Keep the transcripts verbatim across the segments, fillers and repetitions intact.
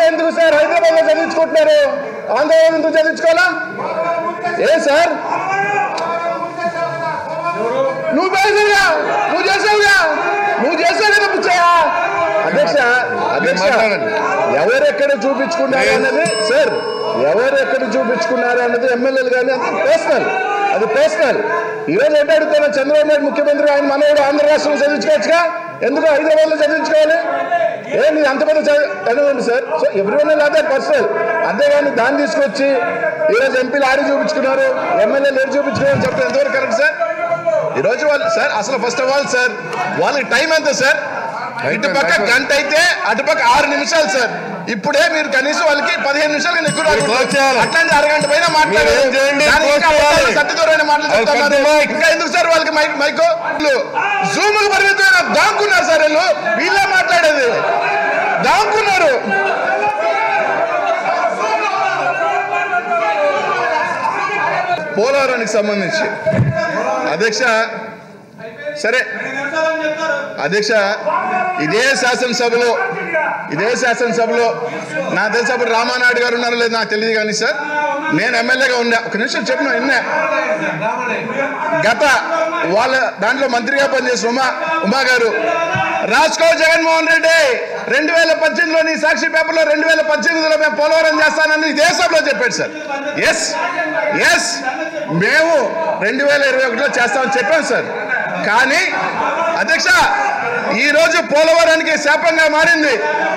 ఎందుకు సార్ హైదరాబాద్ లో చదివించుకుంటున్నారు? ఆంధ్రప్రదేశ్ ఎందుకు చదివించుకోవాలా? ఏ సార్ నువ్వు చేసావుగా నువ్వు చేసావుగా నువ్వు చేసావు కదా పిచ్చయ్యా. అధ్యక్ష అధ్యక్ష ఎవరెక్కడ చూపించుకున్నారు అన్నది సార్ ఎవరెక్కడ చూపించుకున్నారు అన్నది ఎమ్మెల్యేలు కానీ అది పర్సనల్ అది పర్సనల్. ఈరోజు ఏంటి అడుగుతున్నా, చంద్రబాబు నాయుడు ముఖ్యమంత్రి ఆయన మనవాడు ఆంధ్ర రాష్ట్రంలో చదివించుకోవచ్చుగా, ఎందుకు హైదరాబాద్ లో చదివించుకోవాలి? ఏంటి అంత పెద్ద చదివండి సార్. సో ఎవ్రీ వన్ అదే పర్సనల్. అంతేగాని దాన్ని తీసుకొచ్చి ఈరోజు ఎంపీలు ఆడి చూపించుకున్నారు, ఎమ్మెల్యేలు ఏడు చూపించుకున్నారు చెప్తే ఎంతవరకు కరెక్ట్ సార్? ఈరోజు వాళ్ళు సార్ అసలు ఫస్ట్ ఆఫ్ ఆల్ సార్ వాళ్ళకి టైం ఎంత సార్? ఇటు పక్క గంట అయితే అటుపక్క ఆరు నిమిషాలు సార్. ఇప్పుడే మీరు కనీసం వాళ్ళకి పదిహేను నిమిషాలు ఎక్కువ అట్లాంటి అరగంట పైన మాట్లాడారు. ఇంకా ఎందుకు సార్ వాళ్ళకి మైక్ మైకో జూమ్ పరిమితమైన దాంకున్నారు సార్. వీళ్ళు వీళ్ళే మాట్లాడేది దాంకున్నారు. పోలవరానికి సంబంధించి అధ్యక్ష సరే అధ్యక్ష ఇదే శాసనసభలో ఇదే శాసనసభలో నాకు తెలిసి అప్పుడు రామానాయుడు గారు ఉన్నారో లేదు నాకు తెలియదు కానీ సార్ నేను ఎమ్మెల్యేగా ఉన్నా. ఒక నిమిషం చెప్పిన విన్నా గత వాళ్ళ దాంట్లో మంత్రిగా పనిచేసిన ఉమా ఉమా గారు రాసుకో జగన్మోహన్ రెడ్డి రెండు వేల పద్దెనిమిదిలో నీ సాక్షి పేపర్లో రెండు వేల పద్దెనిమిదిలో మేము పోలవరం చేస్తానని ఇదే సభలో చెప్పాడు సార్. ఎస్ ఎస్ మేము రెండు వేల ఇరవై ఒకటిలో చేస్తామని చెప్పాం సార్. కానీ అధ్యక్ష ఈరోజు పోలవరానికి శాపంగా మారింది.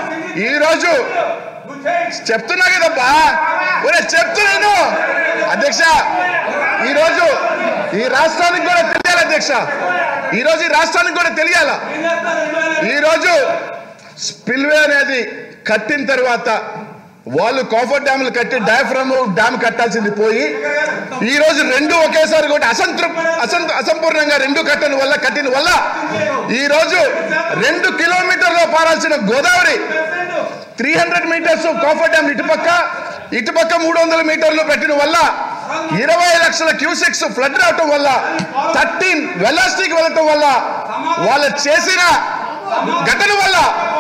ఈరోజు చెప్తున్నా కదబ్బా ఒరే చెప్తున్నాను అధ్యక్ష. ఈరోజు ఈ రాష్ట్రానికి కూడా తెలియాలి అధ్యక్ష, ఈరోజు ఈ రాష్ట్రానికి కూడా తెలియాల. ఈరోజు స్పిల్వే అనేది కట్టిన తర్వాత వాళ్ళు కాఫర్ డ్యాములు కట్టి డయాఫ్రమ్ డ్యామ్ కట్టాల్సింది పోయి ఈ రోజు రెండు ఒకేసారి కూడా అసంతృప్ అసంత అసంపూర్ణంగా రెండు కట్టని వల్ల కట్టిన వల్ల ఈ రోజు రెండు కిలోమీటర్లో పారాల్సిన Godavari three hundred metres coffer dam ఇటుపక్క ఇటుపక్క మూడు వందల మీటర్లు పెట్టిన వల్ల ఇరవై లక్షల క్యూసెక్స్ ఫ్లడ్ రావటం వల్ల థర్టీన్ వెలాసిటీకి వెళ్ళటం వల్ల వాళ్ళు చేసిన ఘటన వల్ల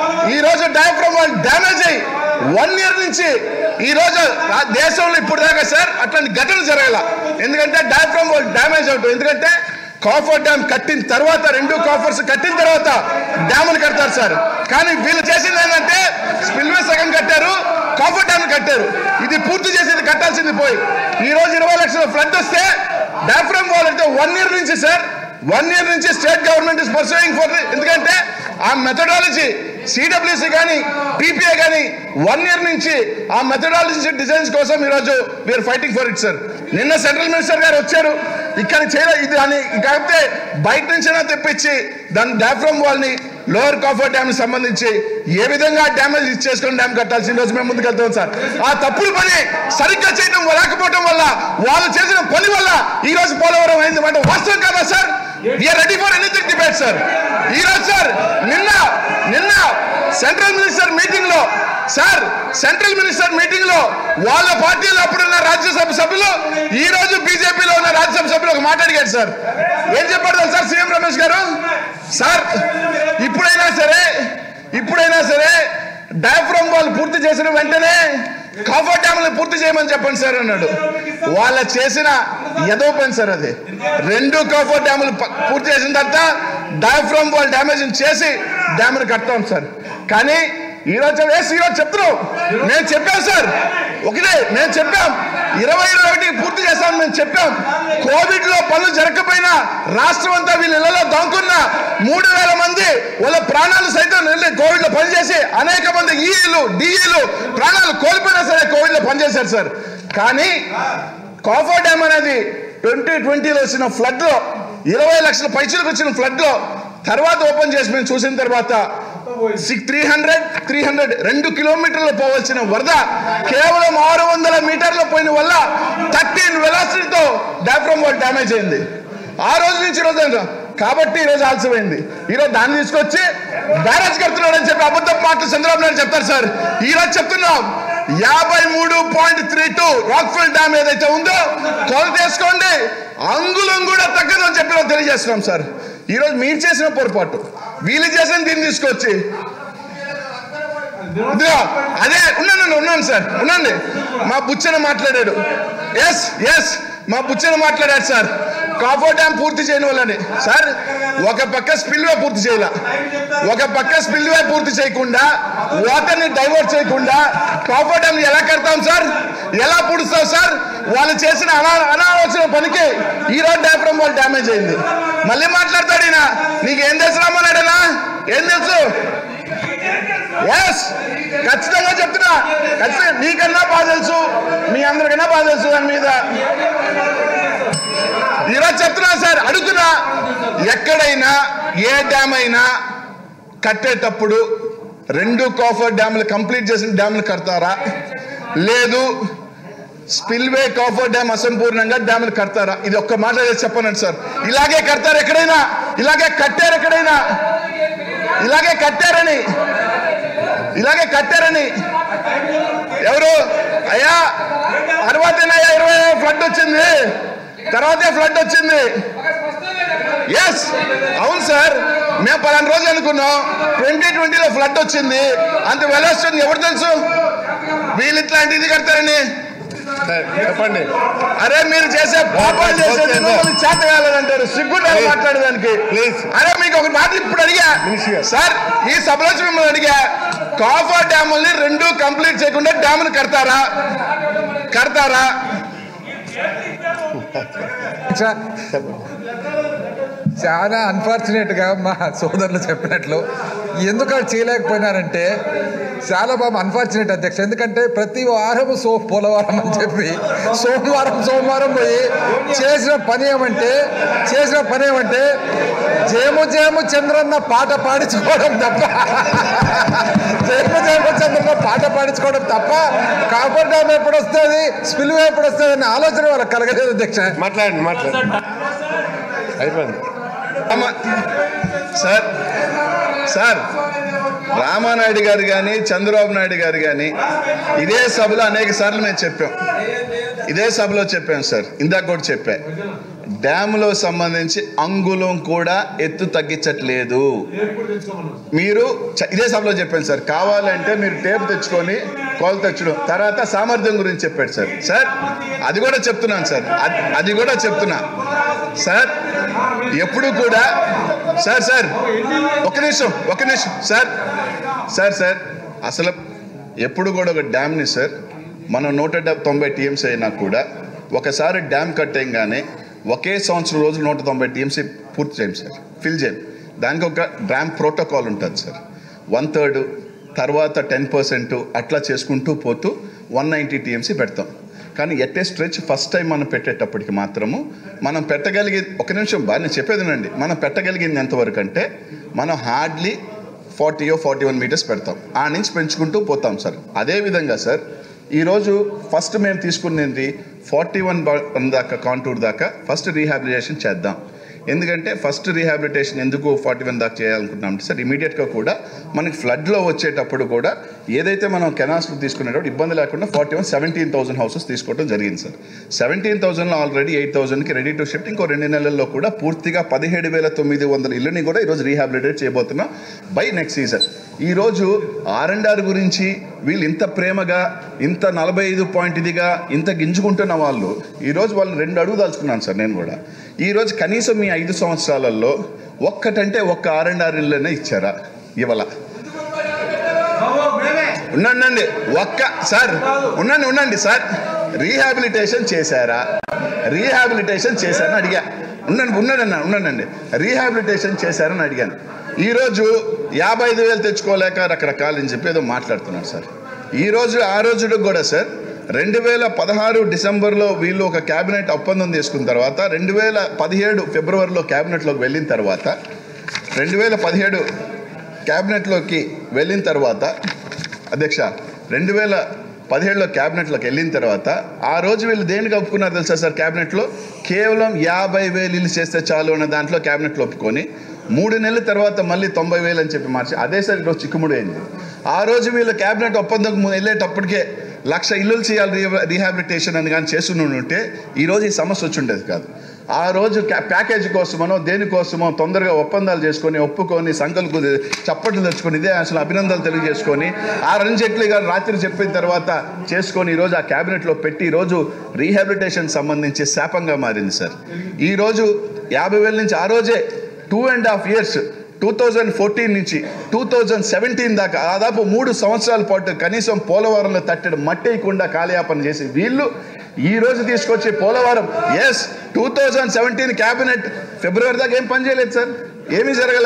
ఈ రోజు డయాఫ్రమ్ వాళ్ళు డ్యామేజ్ అయ్యి వన్ ఇయర్ నుంచి ఈ రోజు దేశంలో ఇప్పుడు దాకా సార్ అట్లాంటి ఘటన జరగాల. ఎందుకంటే డయాఫ్రమ్ వాళ్ళు డ్యామేజ్ అవుతుంది. ఎందుకంటే కాఫర్ డ్యామ్ కట్టిన తర్వాత రెండు కాఫర్స్ కట్టిన తర్వాత డ్యాములు కడతారు సార్. కానీ వీళ్ళు చేసింది ఏంటంటే స్పిల్వే సగం కట్టారు, కాఫర్ డ్యామ్ కట్టారు. ఇది పూర్తి చేసేది కట్టాల్సింది పోయి ఈ రోజు ఇరవై లక్షల ఫ్లడ్ వస్తే డయాఫ్రమ్ వాల్ అంటే వన్ ఇయర్ నుంచి సార్ వన్ ఇయర్ నుంచి state government is pursuing for ఎందుకంటే ఆ మెథడాలజీ సిడబ్ల్యూసి కానీ టీపీఏ కానీ వన్ ఇయర్ నుంచి ఆ మెథడాలజీ డిజైన్స్ కోసం ఈరోజు we're fighting for it sir. నిన్న సెంట్రల్ మినిస్టర్ గారు వచ్చారు, ఇక్కడ చేయలేదు ఇది అని కాకపోతే బయట నుంచైనా తెప్పించి దాని డయాఫ్రమ్ వాల్ ని లోవర్ కాఫర్ డ్యామ్ సంబంధించి ఏ విధంగా డ్యామేజ్ చేసుకుని డ్యామ్ కట్టాల్సిన రోజు మేము ముందుకు వెళ్తాం సార్. ఆ తప్పుడు పని సరిగ్గా చేయడం లేకపోవడం వల్ల వాళ్ళు చేసిన పని వల్ల ఈ రోజు పోలవరం అయింది అంటే వాస్తవం కదా sir. We're ready for anything debate sir. ఈ రోజు సార్ నిన్న నిన్న సెంట్రల్ మినిస్టర్ మీటింగ్ లో సార్ సెంట్రల్ మినిస్టర్ మీటింగ్ లో వాళ్ళ పార్టీలో అప్పుడున్న రాజ్యసభ సభ్యులు ఈ రోజు బీజేపీలో ఉన్న రాజ్యసభ సభ్యులు ఒక మాట అడిగారు సార్. ఏం చెప్పారు సార్ సీఎం రమేష్ గారు? సార్ ఇప్పుడైనా సరే ఇప్పుడైనా సరే డయాఫ్రమ్ వాల్ పూర్తి చేసిన వెంటనే కాఫర్ డ్యామ్ని పూర్తి చేయమని చెప్పండి సార్ అన్నాడు. వాళ్ళ చేసిన ఎదో పని సార్ అది. రెండు కాఫర్ డ్యాములు పూర్తి చేసిన తర్వాత డయాఫ్రమ్ వాల్ డ్యామేజ్ చేసి డ్యామ్ని కడతాం సార్. కానీ ఈరోజు వేసి ఈరోజు చెప్తున్నాం మేము చెప్పాం సార్ ఒకటే మేము చెప్పాం ఇరవై ఇరవై ఒకటి పూర్తి చేస్తాం మేము చెప్పాం. కోవిడ్ లో పనులు జరగకపోయినా రాష్ట్రం అంతా వీళ్ళ ఇళ్లలో దాంకున్న మూడు వేల మంది వాళ్ళ ప్రాణాలు సైతం కోవిడ్ లో పనిచేసి అనేక మంది ఈఈలు డిఈలు ప్రాణాలు కోల్పోయినా సరే కోవిడ్ లో పనిచేశారు సార్. కానీ కాఫర్ డ్యామ్ అనేది ట్వంటీ ట్వంటీలో వచ్చిన ఫ్లడ్ లో ఇరవై లక్షల పైచలకు వచ్చిన ఫ్లడ్ లో తర్వాత ఓపెన్ చేసి మేము చూసిన తర్వాత త్రీ హండ్రెడ్ త్రీ హండ్రెడ్ రెండు కిలోమీటర్లు పోవాల్సిన వరద కేవలం ఆరు వందల మీటర్ల పోయిన వల్ల థర్టీన్ వెలాసిటీతో డయాఫ్రమ్ వాల్ డ్యామేజ్ అయింది. ఆ రోజు నుంచి రోజు కాబట్టి ఈరోజు ఆలస్యమైంది. ఈరోజు దాన్ని తీసుకొచ్చి బ్యారేజ్ కడుతున్నాడు అని చెప్పి అబద్ధం మాటలు చంద్రబాబు నాయుడు చెప్తారు సార్. ఈరోజు చెప్తున్నాం యాభై మూడు point three two rockfill dam ఏదైతే ఉందో కొలత చేసుకోండి అంగుళం కూడా తగ్గదు అని చెప్పి తెలియజేస్తున్నాం సార్. ఈరోజు మీరు చేసిన పొరపాటు వీళ్ళు చేసిన దీన్ని తీసుకొచ్చి అదే ఉన్నాను ఉన్నాను సార్ ఉన్నాండి. మా బుచ్చన మాట్లాడాడు. ఎస్ ఎస్ మా బుచ్చన మాట్లాడాడు సార్. కాఫర్ డ్యామ్ పూర్తి చేయని వాళ్ళని సార్. ఒక పక్క స్పిల్వే పూర్తి చేయాల, ఒక పక్క స్పిల్వే పూర్తి చేయకుండా వాటర్ని డైవర్ట్ చేయకుండా కాఫర్ డ్యామ్ ఎలా కడతాం సార్? ఎలా పూడుస్తాం సార్? వాళ్ళు చేసిన అనా అనాలోచన పనికి ఈ రోజు డయాఫ్రమ్ వాళ్ళు డ్యామేజ్ అయింది. మళ్ళీ మాట్లాడతాడు ఈయన. నీకేం తెలుసు రామన్నాడనా? ఏం తెలుసు? ఎస్ ఖచ్చితంగా చెప్తున్నా. ఖచ్చితంగా నీకన్నా బాగా తెలుసు, మీ అందరికన్నా బాగా తెలుసు దాని మీద. ఈరోజు చెప్తున్నా సార్, అడుగుతున్నా. ఎక్కడైనా ఏ డ్యామ్ అయినా కట్టేటప్పుడు రెండు కాఫర్ డ్యాములు కంప్లీట్ చేసిన డ్యాములు కడతారా, లేదు స్పిల్వే కాఫర్ డ్యామ్ అసంపూర్ణంగా డ్యాములు కడతారా? ఇది ఒక్క మాట చెప్పనండి సార్. ఇలాగే కడతారు ఎక్కడైనా, ఇలాగే కట్టారు ఎక్కడైనా, ఇలాగే కట్టారని ఇలాగే కట్టారని ఎవరు అయ్యా? తర్వాతేనయ్యా ఇరవై ఫ్లడ్ వచ్చింది, తర్వాతే ఫ్లడ్ వచ్చింది. ఎస్ అవును సార్, మేము పలానా రోజు అనుకున్నాం, ట్వంటీ ట్వంటీలో ఫ్లడ్ వచ్చింది. అంత వెళ్ళొస్తుంది ఎవరు తెలుసు? వీళ్ళు ఇట్లాంటి ఇది కడతారని చెప్పండి. అరే మీరు చేసే పాపాలు చేసేది చేత కాలేదంటారు, సిగ్గుంటే మాట్లాడేదానికి. అరే మీకు ఒక మాట ఇప్పుడు అడిగా సార్, ఈ సభలో మిమ్మల్ని అడిగా, కాఫర్ డ్యాముల్ని రెండు కంప్లీట్ చేయకుండా డ్యాములు కడతారా కడతారా చాలా అన్ఫార్చునేట్గా మా సోదరులు చెప్పినట్లు ఎందుకు అది చేయలేకపోయినారంటే చాలా బాబు అన్ఫార్చునేట్ అధ్యక్ష. ఎందుకంటే ప్రతి వారం సో పోలవరం అని చెప్పి సోమవారం సోమవారం పోయి చేసిన పని ఏమంటే చేసిన పని ఏమంటే జేము జేము చంద్రన్న పాట పాడించుకోవడం తప్ప జేము జేము చంద్రన్న పాట పాడించుకోవడం తప్ప కాఫర్ డ్యామ్ ఎప్పుడు వస్తుంది, స్పిల్వే ఎప్పుడు వస్తుంది అనే ఆలోచన వాళ్ళకి కలగలేదు అధ్యక్ష. మాట్లాడండి మాట్లాడండి అయిపోయింది సార్. సార్ రామానాయుడు గారు కానీ చంద్రబాబు నాయుడు గారు కానీ ఇదే సభలో అనేక సార్లు మేము చెప్పాం, ఇదే సభలో చెప్పాం సార్. ఇందాక కూడా చెప్పా, డ్యాములో సంబంధించి అంగుళం కూడా ఎత్తు తగ్గించట్లేదు. మీరు ఇదే సభలో చెప్పాను సార్. కావాలంటే మీరు టేప్ తెచ్చుకొని కోల్ తెచ్చడం. తర్వాత సామర్థ్యం గురించి చెప్పాడు సార్. సార్ అది కూడా చెప్తున్నాను సార్, అది కూడా చెప్తున్నా సార్. ఎప్పుడు కూడా సార్ సార్ ఒక నిమిషం ఒక నిమిషం సార్ సార్ సార్ అసలు ఎప్పుడు కూడా ఒక డ్యామ్ని సార్ మనం నూట తొంభై టీఎంసీ అయినా కూడా ఒకసారి డ్యామ్ కట్టేయంగానే ఒకే సంవత్సరం రోజులు నూట తొంభై టీఎంసీ పూర్తి చేయం సార్, ఫిల్ చేయం. దానికి ఒక డ్యామ్ ప్రోటోకాల్ ఉంటుంది సార్. వన్ థర్డ్ తర్వాత టెన్ పర్సెంట్ అట్లా చేసుకుంటూ పోతూ వన్ నైంటీ టీఎంసీ పెడతాం. కానీ at a stretch first time మనం పెట్టేటప్పటికి మాత్రము మనం పెట్టగలిగే ఒక నిమిషం బాగా నేను చెప్పేదినండి, మనం పెట్టగలిగింది ఎంతవరకు అంటే మనం హార్డ్లీ ఫార్టీయో ఫార్టీ వన్ మీటర్స్ పెడతాం, ఆ నుంచి పెంచుకుంటూ పోతాం సార్. అదేవిధంగా సార్ ఈరోజు ఫస్ట్ మేము తీసుకునేది ఫార్టీ వన్ దాకా కాంటూర్ దాకా ఫస్ట్ రీహాబిలిటేషన్ చేద్దాం. ఎందుకంటే ఫస్ట్ రీహాబిలిటేషన్ ఎందుకు ఫార్టీ వన్ దాకా చేయాలనుకుంటున్నాం అంటే సార్ ఇమీడియట్గా కూడా మనకి ఫ్లడ్లో వచ్చేటప్పుడు కూడా ఏదైతే మనం కెనాల్స్లో తీసుకునేటప్పుడు ఇబ్బంది లేకుండా forty one seventeen thousand houses తీసుకోవడం జరిగింది సార్. సెవెంటీన్ థౌసండ్లో ఆల్రెడీ ఎయిట్ థౌసండ్కి రెడీ టు షిఫ్ట్. ఇంకో రెండు నెలల్లో కూడా పూర్తిగా పదిహేడు వేల తొమ్మిది వందల ఇల్లుని కూడా ఈరోజు రీహాబిలిటేట్ చేయబోతున్నాం బై నెక్స్ట్ సీజన్. ఈరోజు ఆర్ అండ్ ఆర్ గురించి వీళ్ళు ఇంత ప్రేమగా ఇంత నలభై ఐదు పాయింట్ ఇదిగా ఇంత గింజుకుంటున్న వాళ్ళు ఈరోజు వాళ్ళు రెండు అడుగు దాల్చుకున్నాను సార్. నేను కూడా ఈరోజు కనీసం మీ ఐదు సంవత్సరాలలో ఒక్కటంటే ఒక్క ఆర్ అండ్ ఆర్ ఇళ్ళనే ఇచ్చారా? ఇవాళ ఉండండి ఒక్క సార్ ఉండండి ఉండండి సార్ రీహాబిలిటేషన్ చేశారా? రీహాబిలిటేషన్ చేశారని అడిగా. ఉండండి ఉన్నాడన్న ఉండండి రీహాబిలిటేషన్ చేశారని అడిగాను. ఈరోజు యాభై ఐదు వేలు తెచ్చుకోలేక రకరకాలు అని చెప్పి ఏదో మాట్లాడుతున్నారు సార్. ఈరోజు ఆ రోజుకు కూడా సార్ రెండు వేల పదహారు డిసెంబర్లో వీళ్ళు ఒక క్యాబినెట్ ఒప్పందం తీసుకున్న తర్వాత రెండు వేల పదిహేడు ఫిబ్రవరిలో క్యాబినెట్లోకి వెళ్ళిన తర్వాత రెండు వేల పదిహేడు క్యాబినెట్లోకి వెళ్ళిన తర్వాత అధ్యక్ష రెండు వేల పదిహేడులో క్యాబినెట్లోకి వెళ్ళిన తర్వాత ఆ రోజు వీళ్ళు దేనికి ఒప్పుకున్నారు తెలుసా సార్? క్యాబినెట్లో కేవలం యాభై వేలు ఇల్లు చేస్తే చాలు అన్న దాంట్లో క్యాబినెట్లో ఒప్పుకొని మూడు నెలల తర్వాత మళ్ళీ తొంభై వేలు అని చెప్పి మార్చి అదే సార్ ఈరోజు చిక్కుముడి అయింది. ఆ రోజు వీళ్ళు క్యాబినెట్ ఒప్పందం వెళ్ళేటప్పటికే లక్ష ఇల్లులు చేయాలి రీహాబిలిటేషన్ అని కానీ చేస్తూనే ఉంటే ఈరోజు ఈ సమస్య వచ్చి ఉండేది కాదు. ఆ రోజు ప్యాకేజ్ కోసమనో దేనికోసమో తొందరగా ఒప్పందాలు చేసుకొని ఒప్పుకొని సంకల్పు చప్పట్లు తెచ్చుకొని ఇదే అసలు అభినందనలు తెలియజేసుకొని ఆ అరుణ్ జైట్లీ గారు రాత్రి చెప్పిన తర్వాత చేసుకొని ఈరోజు ఆ క్యాబినెట్లో పెట్టి ఈరోజు రీహాబిలిటేషన్ సంబంధించి శాపంగా మారింది సార్. ఈరోజు యాభై వేల నుంచి ఆ రోజే two and half years two thousand fourteen నుంచి టూ థౌజండ్ సెవెంటీన్ దాకా దాదాపు మూడు సంవత్సరాల పాటు కనీసం పోలవరంలో తట్టడం మట్టేయకుండా కాలయాపన చేసి వీళ్ళు ఈ రోజు తీసుకొచ్చి పోలవరం ఎస్ two thousand seventeen cabinet February దాకా ఏం పని చేయలేదు సార్, ఏమీ జరగల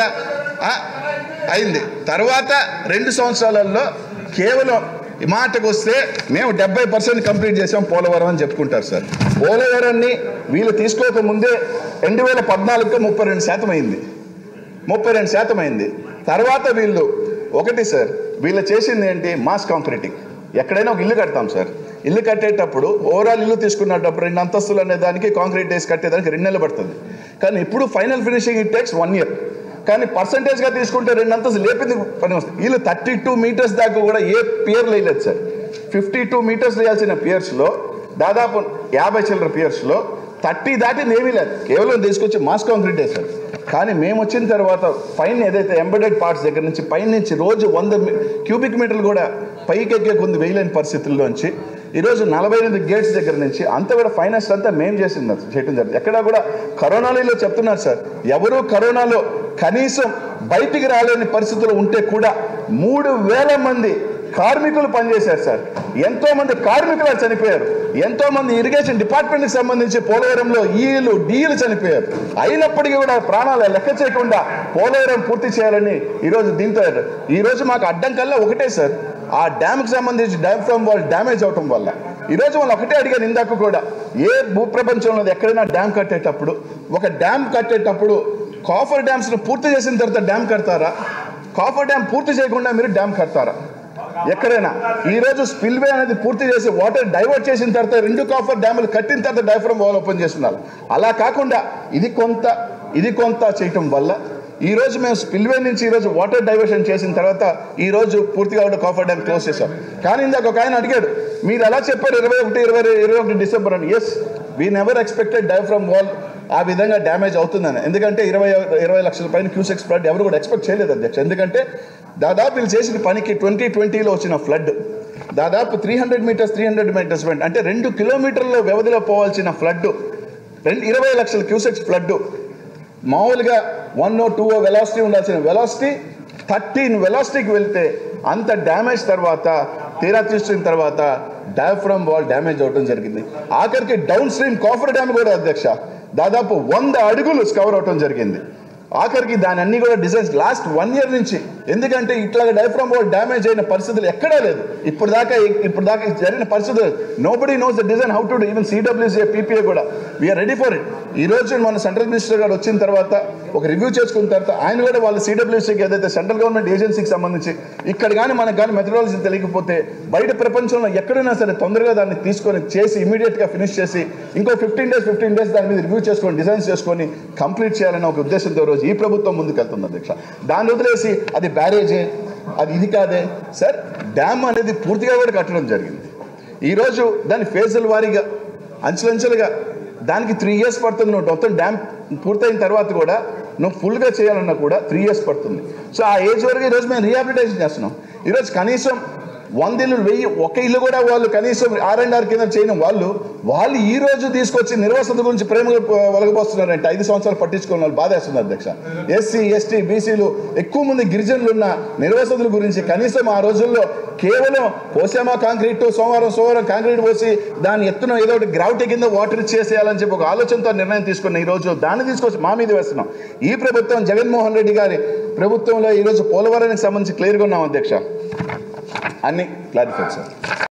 అయింది. తర్వాత రెండు సంవత్సరాలలో కేవలం ఈ మాటకు వస్తే మేము డెబ్బై పర్సెంట్ కంప్లీట్ చేసాం పోలవరం అని చెప్పుకుంటారు సార్. పోలవరాన్ని వీళ్ళు తీసుకోక ముందే రెండు వేల పద్నాలుగుతో ముప్పై రెండు శాతం అయింది ముప్పై రెండు శాతం అయింది తర్వాత వీళ్ళు ఒకటి సార్ వీళ్ళు చేసింది ఏంటి, మాస్ కాంక్రీటింగ్. ఎక్కడైనా ఒక ఇల్లు కడతాం సార్, ఇల్లు కట్టేటప్పుడు ఓవరాల్ ఇల్లు తీసుకున్నప్పుడు రెండు అంతస్తులు అనే దానికి కాంక్రీట్ వేసి కట్టేదానికి రెండు నెలలు పడుతుంది. కానీ ఇప్పుడు final finishing it takes one year. కానీ పర్సంటేజ్గా తీసుకుంటే రెండు అంతస్తులు లేపింది పని వస్తుంది. వీళ్ళు థర్టీ టూ మీటర్స్ దాకా కూడా ఏ పియర్లు వేయలేదు సార్. ఫిఫ్టీ టూ మీటర్స్ వేయాల్సిన పియర్స్లో దాదాపు యాభై చిల్లర పియర్స్లో థర్టీ దాటి ఏమీ లేదు, కేవలం తీసుకొచ్చి మాస్ కాంక్రీట్ వేశారు. కానీ మేము వచ్చిన తర్వాత పైన ఏదైతే ఎంబెడెడ్ పార్ట్స్ దగ్గర నుంచి పైన నుంచి రోజు వంద క్యూబిక్ మీటర్లు కూడా పైకి ఎక్కే కొంది వేయలేని పరిస్థితుల్లోంచి ఈరోజు నలభై ఎనిమిది గేట్స్ దగ్గర నుంచి అంతా కూడా ఫైనాన్స్ అంతా మేము చేసింది చేయడం జరిగింది. ఎక్కడా కూడా కరోనాలో చెప్తున్నారు సార్, ఎవరు కరోనాలో కనీసం బయటికి రాలేని పరిస్థితులు ఉంటే కూడా మూడు వేల మంది కార్మికులు పనిచేశారు సార్. ఎంతో మంది కార్మికులు చనిపోయారు, ఎంతో మంది ఇరిగేషన్ డిపార్ట్మెంట్కి సంబంధించి పోలవరంలో ఈలు డీలు చనిపోయారు. అయినప్పటికీ కూడా ప్రాణాలు లెక్క చేయకుండా పోలవరం పూర్తి చేయాలని ఈరోజు దీంతో ఈరోజు మాకు అడ్డం కల్లా ఒకటే సార్, ఆ డ్యామ్కి సంబంధించి డ్యామ్ ఫ్రమ్ వాల్ డ్యామేజ్ అవటం వల్ల ఈరోజు వాళ్ళు ఒకటే అడిగారు ఇందాక కూడా, ఏ భూప్రపంచంలో ఎక్కడైనా డ్యామ్ కట్టేటప్పుడు ఒక డ్యామ్ కట్టేటప్పుడు కాఫర్ డ్యామ్స్ను పూర్తి చేసిన తర్వాత డ్యామ్ కడతారా, కాఫర్ డ్యామ్ పూర్తి చేయకుండా మీరు డ్యామ్ కడతారా? ఎక్కడైనా ఈరోజు స్పిల్వే అనేది పూర్తి చేసి వాటర్ డైవర్ట్ చేసిన తర్వాత రెండు కాఫర్ డ్యాములు కట్టిన తర్వాత డయాఫ్రమ్ వాల్ ఓపెన్ చేస్తున్నారు. అలా కాకుండా ఇది కొంత ఇది కొంత చేయటం వల్ల ఈరోజు మేము స్పిల్వే నుంచి ఈరోజు వాటర్ డైవర్షన్ చేసిన తర్వాత ఈరోజు పూర్తిగా కూడా కాఫర్ డ్యామ్ క్లోజ్ చేశాం. కానీ ఇందాక ఒక ఆయన అడిగాడు, మీరు ఎలా చెప్పారు ఇరవై ఒకటి ఇరవై ఇరవై ఒకటి డిసెంబర్ అని. Yes, we never expected diaphragm wall ఆ విధంగా డ్యామేజ్ అవుతుందని. ఎందుకంటే ఇరవై ఇరవై లక్షల పైన క్యూసెక్స్ ఫ్లడ్ ఎవరు కూడా ఎక్స్పెక్ట్ చేయలేదు అధ్యక్ష. ఎందుకంటే దాదాపు వీళ్ళు చేసిన పనికి ట్వంటీ ట్వంటీలో వచ్చిన ఫ్లడ్ దాదాపు three hundred metres three hundred metres అంటే రెండు కిలోమీటర్ల వ్యవధిలో పోవాల్సిన ఫ్లడ్ రెండు ఇరవై లక్షల క్యూసెక్స్ ఫ్లడ్ మామూలుగా one O two O velocity ఉండాల్సిన వెలాసిటీ థర్టీన్ వెలాసిటీకి వెళ్తే అంత డ్యామేజ్ తర్వాత తీరా తీసిన తర్వాత డయాఫ్రమ్ వాల్ డ్యామేజ్ అవడం జరిగింది. ఆఖరికి డౌన్ స్ట్రీమ్ కాఫర్ డ్యామ్ కూడా అధ్యక్ష దాదాపు వంద అడుగులు కవర్ అవడం జరిగింది. ఆఖరికి దాని అన్ని కూడా డిజైన్స్ లాస్ట్ వన్ ఇయర్ నుంచి, ఎందుకంటే ఇట్లాగా డయాఫ్రమ్ వాల్ డ్యామేజ్ అయిన పరిస్థితులు ఎక్కడా లేదు ఇప్పుడు దాకా ఇప్పుడు దాకా జరిగిన పరిస్థితులు. Nobody knows the design how to do, even CWC PPA కూడా వీఆర్ రెడీ ఫర్ ఇట్. ఈ రోజు మన సెంట్రల్ మినిస్టర్ గారు వచ్చిన తర్వాత ఒక రివ్యూ చేసుకున్న తర్వాత ఆయన కూడా వాళ్ళు సిడబ్ల్యూసీకి ఏదైతే సెంట్రల్ గవర్నమెంట్ ఏజెన్సీకి సంబంధించి ఇక్కడ కానీ మనకు కానీ మెథడాలజీ తెలియకపోతే బయట ప్రపంచంలో ఎక్కడైనా సరే తొందరగా దాన్ని తీసుకొని చేసి ఇమీడియట్గా ఫినిష్ చేసి ఇంకో ఫిఫ్టీన్ డేస్ ఫిఫ్టీన్ డేస్ దాని మీద రివ్యూ చేసుకొని డిజైన్స్ చేసుకొని కంప్లీట్ చేయాలనే ఒక ఉద్దేశంతో రోజు ఈ ప్రభుత్వం ముందుకు వెళ్తుంది అధ్యక్ష. దాన్ని వదిలేసి అది బ్యారేజే అది ఇది కాదే సార్, డ్యామ్ అనేది పూర్తిగా కూడా కట్టడం జరిగింది. ఈరోజు దాని ఫేజుల వారీగా అంచెలంచెలుగా దానికి త్రీ ఇయర్స్ పడుతుంది. నువ్వు మొత్తం డ్యామ్ పూర్తయిన తర్వాత కూడా నువ్వు ఫుల్గా చేయాలన్నా కూడా త్రీ ఇయర్స్ పడుతుంది. సో ఆ ఏజ్ వరకు ఈరోజు మేము రీహాబిలిటేషన్ చేస్తున్నాం. ఈరోజు కనీసం వంద ఇల్లు వెయ్యి ఒక ఇల్లు కూడా వాళ్ళు కనీసం ఆర్ అండ్ ఆర్ కింద చేయని వాళ్ళు వాళ్ళు ఈ రోజు తీసుకొచ్చి నిర్వసత గురించి ప్రేమగా వలగబోస్తున్నారంటే ఐదు సంవత్సరాలు పట్టించుకున్న వాళ్ళు బాధేస్తున్నారు అధ్యక్ష. ఎస్సీ ఎస్టీ బీసీలు ఎక్కువ మంది గిరిజనులు ఉన్న నిర్వసతుల గురించి కనీసం ఆ రోజుల్లో కేవలం పోసామా కాంక్రీట్ సోమవారం సోమవారం కాంక్రీట్ పోసి దాని ఎత్తున ఏదో ఒకటి గ్రావిటీ కింద వాటర్ ఇచ్చేసేయాలని చెప్పి ఒక ఆలోచనతో నిర్ణయం తీసుకున్న ఈ రోజు దాన్ని తీసుకొచ్చి మా మీద వేస్తున్నాం. ఈ ప్రభుత్వం జగన్మోహన్ రెడ్డి గారి ప్రభుత్వంలో ఈరోజు పోలవరానికి సంబంధించి క్లియర్గా ఉన్నాం అధ్యక్ష. అన్ని క్లారిఫై సార్.